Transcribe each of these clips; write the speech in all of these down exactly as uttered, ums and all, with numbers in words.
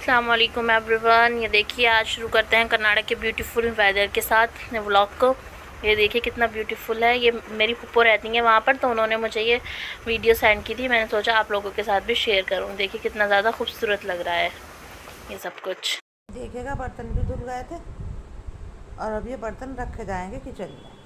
अस्सलाम वालेकुम एवरीवन। ये देखिए आज शुरू करते हैं कर्नाटक के ब्यूटीफुल वेदर के साथ व्लॉग को। ये देखिए कितना ब्यूटीफुल है। ये मेरी फुप्पो रहती हैं वहाँ पर, तो उन्होंने मुझे ये वीडियो सेंड की थी। मैंने सोचा आप लोगों के साथ भी शेयर करूँ। देखिए कितना ज़्यादा खूबसूरत लग रहा है ये सब कुछ। देखिएगा बर्तन भी धुल गए थे और अब ये बर्तन रखे जाएंगे किचन में।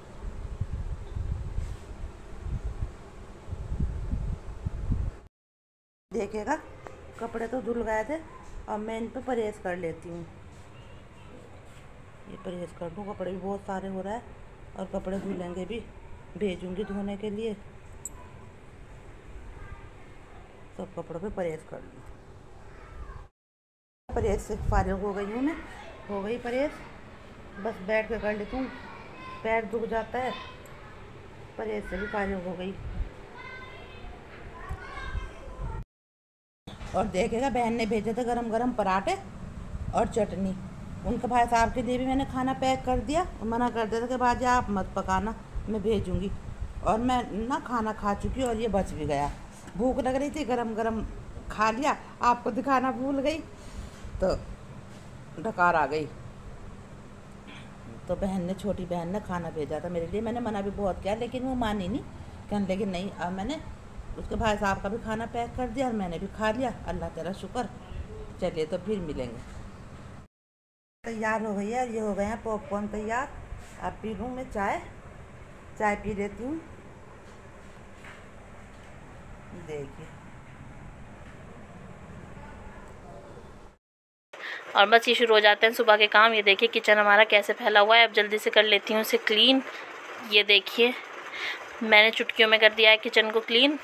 देखिएगा कपड़े तो धुल गए थे, अब मैं इन पे परहेज़ कर लेती हूँ। ये परहेज़ कर दूँ, कपड़े भी बहुत सारे हो रहा है और कपड़े धुलेंगे भी, भेजूँगी धोने के लिए। सब कपड़ों पे परहेज़ कर लूँ। परहेज़ से फारिग हो गई हूँ मैं, हो गई परहेज़। बस बैठ के कर लेती हूँ, पैर दुख जाता है। परहेज़ से भी फारिग हो गई। और देखेगा बहन ने भेजे थे गरम गरम पराठे और चटनी। उनके भाई साहब के लिए भी मैंने खाना पैक कर दिया। मना कर दिया था कि भाजी आप मत पकाना, मैं भेजूँगी। और मैं ना खाना खा चुकी और ये बच भी गया। भूख लग रही थी, गरम गरम खा लिया, आपको दिखाना भूल गई तो डकार आ गई। तो बहन ने, छोटी बहन ने खाना भेजा था मेरे लिए। मैंने मना भी बहुत किया लेकिन वो मानी नहीं, कहने लगी नहीं। अब मैंने उसके भाई साहब का भी खाना पैक कर दिया और मैंने भी खा लिया। अल्लाह तेरा शुक्र। चलिए तो फिर मिलेंगे। तैयार हो गई है, ये हो गए हैं पॉपकॉर्न तैयार। अब पी लूँ मैं चाय, चाय पी लेती हूँ। देखिए और बस ये शुरू हो जाते हैं सुबह के काम। ये देखिए किचन हमारा कैसे फैला हुआ है। अब जल्दी से कर लेती हूँ इसे क्लीन। ये देखिए मैंने चुटकियों में कर दिया है किचन को क्लीन।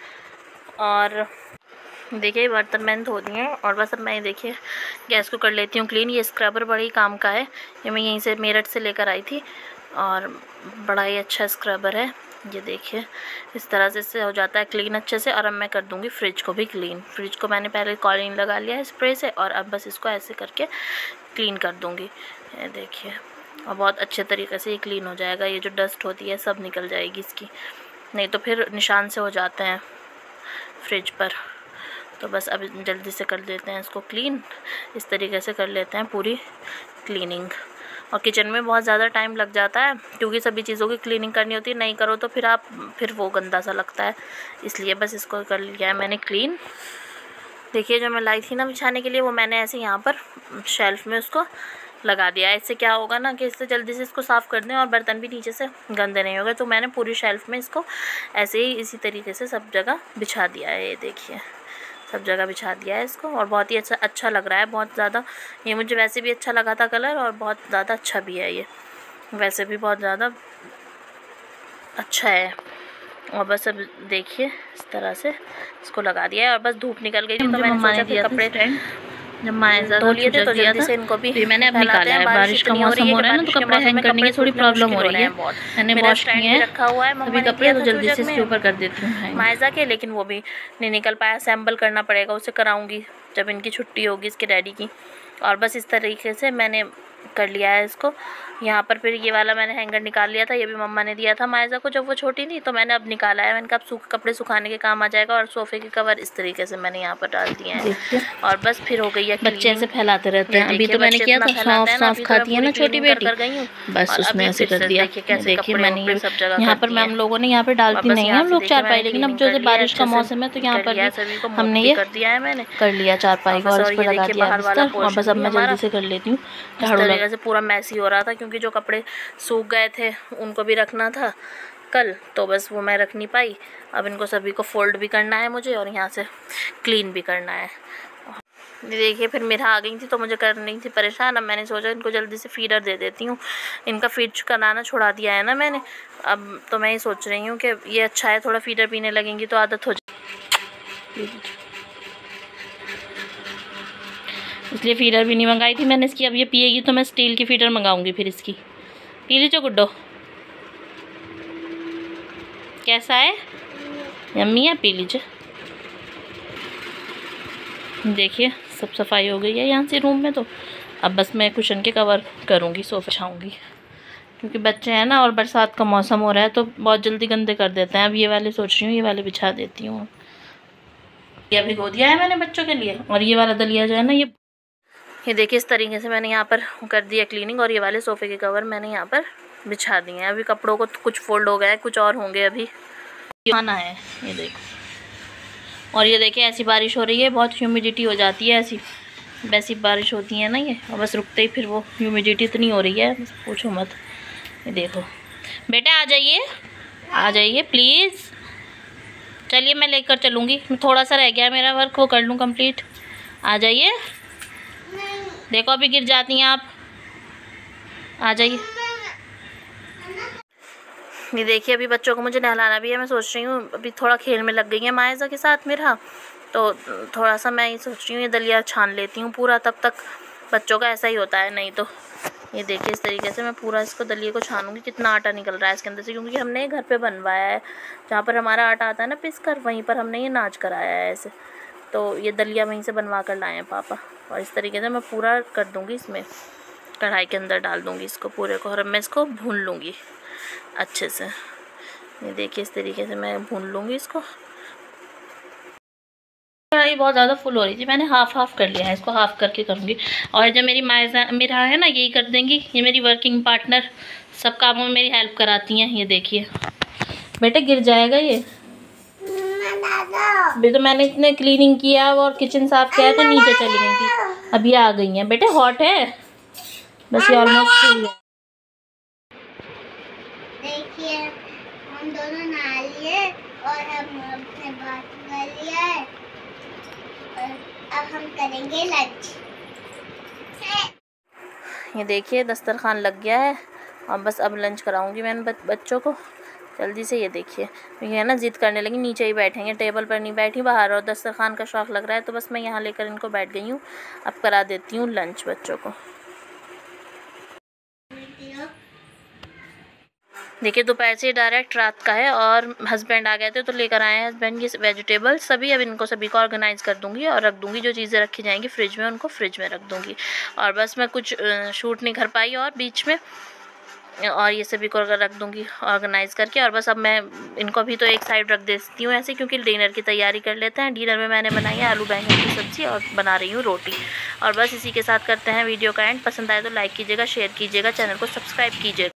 और देखिए बर्तन मैंने धो दिए हैं और बस अब मैं देखिए गैस को कर लेती हूँ क्लीन। ये स्क्रबर बड़ा ही काम का है, ये मैं यहीं से मेरठ से लेकर आई थी और बड़ा ही अच्छा स्क्रबर है। ये देखिए इस तरह से इससे हो जाता है क्लीन अच्छे से। और अब मैं कर दूँगी फ्रिज को भी क्लीन। फ्रिज को मैंने पहले कॉलिन लगा लिया है स्प्रे से और अब बस इसको ऐसे करके क्लीन कर दूँगी। ये देखिए और बहुत अच्छे तरीके से ये क्लीन हो जाएगा। ये जो डस्ट होती है सब निकल जाएगी इसकी, नहीं तो फिर निशान से हो जाते हैं फ्रिज पर। तो बस अब जल्दी से कर लेते हैं इसको क्लीन। इस तरीके से कर लेते हैं पूरी क्लीनिंग। और किचन में बहुत ज़्यादा टाइम लग जाता है क्योंकि सभी चीज़ों की क्लीनिंग करनी होती है। नहीं करो तो फिर आप फिर वो गंदा सा लगता है, इसलिए बस इसको कर लिया है मैंने क्लीन। देखिए जो मैं लाई थी ना बिछाने के लिए, वो मैंने ऐसे यहाँ पर शेल्फ़ में उसको लगा दिया है। इससे क्या होगा ना कि इससे जल्दी से इसको साफ़ कर दें और बर्तन भी नीचे से गंदे नहीं होंगे। तो मैंने पूरी शेल्फ़ में इसको ऐसे ही इसी तरीके से सब जगह बिछा दिया है। ये देखिए सब जगह बिछा दिया है इसको और बहुत ही अच्छा अच्छा लग रहा है। बहुत ज़्यादा ये मुझे वैसे भी अच्छा लगा था कलर, और बहुत ज़्यादा अच्छा भी है। ये वैसे भी बहुत ज़्यादा अच्छा है। और बस अब देखिए इस तरह से इसको लगा दिया है और बस धूप निकल गई थी तो मैंने सोचा फिर कपड़े जब मायजा धो लिए थे तो जल्दी से इनको भी फिर मैंने अब निकाला है। बारिश का मौसम हो रहा है ना, तो कपड़े हैंग करने की थोड़ी प्रॉब्लम हो रही है। मैंने वॉश किए हैं रखा हुआ है सभी कपड़े, तो जल्दी से इसके ऊपर कर देती हूँ मायजा के, लेकिन वो भी नहीं निकल पाया। असेंबल करना पड़ेगा, उसे कराऊंगी जब इनकी छुट्टी होगी इसके डैडी की। और बस इस तरीके से मैंने कर लिया है इसको यहाँ पर। फिर ये वाला मैंने हैंगर निकाल लिया था, ये भी मम्मा ने दिया था मायजा को जब वो छोटी थी, तो मैंने अब निकाला है। मैंने कहा अब सूख कपड़े सुखाने के काम आ जाएगा। और सोफ़े के कवर इस तरीके से मैंने यहाँ पर डाल दिए हैं और बस फिर हो गई है। बच्चे ऐसे फैलाते रहते हैं। अभी तो मैंने किया था, सौंफ सौंफ खाती है ना छोटी बेटी, बस उसमें ऐसे कर दिया। देखिए मैंने यहाँ पर हम लोगों ने यहाँ पे डालती नहीं है हम लोग चारपाई, लेकिन अब जो बारिश का मौसम है तो यहाँ पर भी हमने ये कर दिया है। मैंने कर लिया चारपाई को और इस पर लगा दिया बिस्तर। और बस अब मैं जल्दी से कर लेती हूँ झाड़ू लगा। से पूरा मैसी हो रहा था क्योंकि जो कपड़े सूख गए थे उनको भी रखना था कल, तो बस वो मैं रख नहीं पाई। अब इनको सभी को फोल्ड भी करना है मुझे और यहाँ से क्लीन भी करना है। देखिए फिर मेरा आ गई थी तो मुझे करनी थी परेशान। अब मैंने सोचा इनको जल्दी से फीडर दे देती हूँ। इनका फीड कराना छुड़ा दिया है ना मैंने। अब तो मैं ये सोच रही हूँ कि ये अच्छा है, थोड़ा फीडर पीने लगेंगी तो आदत हो जाए, इसलिए फीडर भी नहीं मंगाई थी मैंने इसकी। अब ये पिएगी तो मैं स्टील की फीडर मंगाऊंगी फिर इसकी। पी लीजिए गुड्डो, कैसा है? यम्मी है, पी लीजिए। देखिए सब सफाई हो गई है यहाँ से रूम में। तो अब बस मैं कुशन के कवर करूँगी, सोफा बिछाऊँगी, क्योंकि बच्चे हैं ना और बरसात का मौसम हो रहा है तो बहुत जल्दी गंदे कर देते हैं। अब ये वाले सोच रही हूँ ये वाले बिछा देती हूँ। ये भिगो दिया है मैंने बच्चों के लिए। और ये वाला दलिया जो है ना, ये ये देखिए इस तरीके से मैंने यहाँ पर कर दिया क्लीनिंग। और ये वाले सोफ़े के कवर मैंने यहाँ पर बिछा दिए हैं। अभी कपड़ों को कुछ फोल्ड हो गया है, कुछ और होंगे अभी। खाना है ये देखो। और ये देखिए ऐसी बारिश हो रही है, बहुत ह्यूमिडिटी हो जाती है ऐसी, वैसी बारिश होती है ना ये, और बस रुकते ही फिर वो ह्यूमिडिटी इतनी हो रही है, बस पूछो मत। ये देखो बेटा आ जाइए, आ जाइए प्लीज़। चलिए मैं लेकर चलूँगी, थोड़ा सा रह गया मेरा वर्क, वो कर लूँ कंप्लीट। आ जाइए। देखो अभी गिर जाती हैं आप, आ जाइए। ये देखिए अभी बच्चों को मुझे नहलाना भी है। मैं सोच रही हूँ अभी थोड़ा खेल में लग गई है मायजा के साथ मेरा, तो थोड़ा सा मैं ये सोच रही हूँ ये दलिया छान लेती हूँ पूरा, तब तक बच्चों का ऐसा ही होता है। नहीं तो ये देखिए इस तरीके से मैं पूरा इसको दलिया को छानूंगी। कितना आटा निकल रहा है इसके अंदर से, क्योंकि हमने घर पे बनवाया है, जहाँ पर हमारा आटा आता है ना पिस कर, वहीं पर हमने ये नाच कराया है ऐसे। तो ये दलिया वहीं से बनवा कर लाए हैं पापा। और इस तरीके से मैं पूरा कर दूँगी, इसमें कढ़ाई के अंदर डाल दूँगी इसको पूरे को, और मैं इसको भून लूँगी अच्छे से। ये देखिए इस तरीके से मैं भून लूँगी इसको। कढ़ाई बहुत ज़्यादा फुल हो रही थी, मैंने हाफ़ हाफ़ कर लिया है, इसको हाफ़ करके करूँगी। और जब मेरी मायजा मेरा है ना, यही कर देंगी, ये मेरी वर्किंग पार्टनर, सब कामों में मेरी हेल्प कराती हैं। ये देखिए बेटा गिर जाएगा ये। अभी तो मैंने इतने क्लीनिंग किया और किचन साफ किया तो नीचे चली गई थी, अभी आ गई हैं। बेटे हॉट है, बस ये ऑलमोस्ट फुल है। देखिए हम दोनों नहा लिए और हम अपने बात कर लिया है, और अब हम करेंगे लंच। ये देखिए दस्तरखान लग गया है, और बस अब लंच कराऊंगी मैंने बच्चों को जल्दी से। ये देखिए ये है ना जिद करने लगी, नीचे ही बैठेंगे, टेबल पर नहीं बैठी बाहर, और दस्तरखान का शौक़ लग रहा है, तो बस मैं यहाँ लेकर इनको बैठ गई हूँ। अब करा देती हूँ लंच बच्चों को। देखिए दोपहर से डायरेक्ट रात का है, और हस्बैंड आ गए थे तो लेकर आए हैं हस्बैंड ये वेजिटेबल्स सभी। अब इनको सभी को ऑर्गेनाइज़ कर दूंगी और रख दूंगी, जो चीज़ें रखी जाएंगी फ्रिज में उनको फ्रिज में रख दूंगी। और बस मैं कुछ शूट नहीं कर पाई और बीच में, और ये सभी को रख दूंगी ऑर्गेनाइज़ करके। और बस अब मैं इनको भी तो एक साइड रख देती हूँ ऐसे, क्योंकि डिनर की तैयारी कर लेते हैं। डिनर में मैंने बनाई है आलू बैंगन की सब्ज़ी और बना रही हूँ रोटी। और बस इसी के साथ करते हैं वीडियो का एंड। पसंद आए तो लाइक कीजिएगा, शेयर कीजिएगा, चैनल को सब्सक्राइब कीजिएगा।